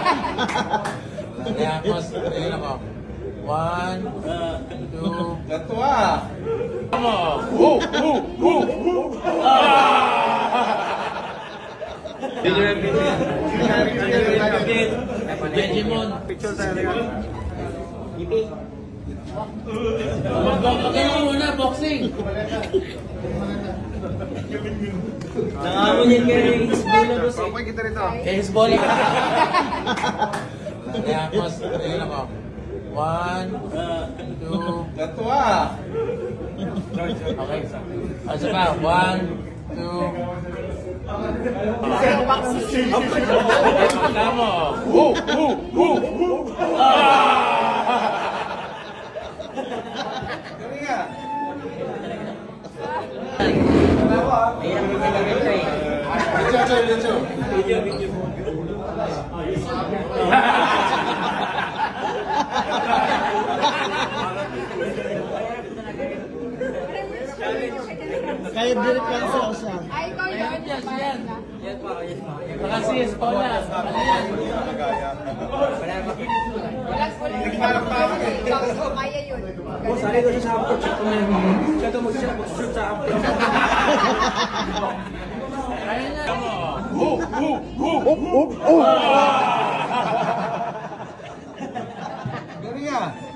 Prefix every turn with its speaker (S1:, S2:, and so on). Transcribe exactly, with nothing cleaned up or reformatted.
S1: Kaya mas, ayun ako. One, two,
S2: Gatwa!
S1: come on! Woo! Woo! Woo! Woo! JEJEMON!
S3: Picture tayo rin.
S1: Mag-boxing mo muna, boxing!
S4: Nangamon yan kay Hezbollah boss eh.
S3: Pwede kita rito.
S1: Kay Hezbollah. Kaya mas, ayun ako. One, two,
S2: Gatwa!
S1: okay. Asa pa? One, two. Tama. Woo! Woo! Woo! Woo!
S2: Galing nga!
S4: Ayan ang magaganda eh.
S2: Video, video, video.
S4: Video, video.
S5: Kaya direct lang sa usa.
S6: Ay, ikaw yun.
S1: Yan, yan.
S4: Yan pa, yan pa.
S1: Baka si Hezbollah. Ano yan?
S6: Walang walang ikaw. Kaya yun.
S4: Boss, ali ko siya sa approach. Siya ito mag-shoot mag-shoot sa approach.
S1: Kaya niya. Woo! Woo! Woo!
S5: Up, up, up.
S2: Galing nga!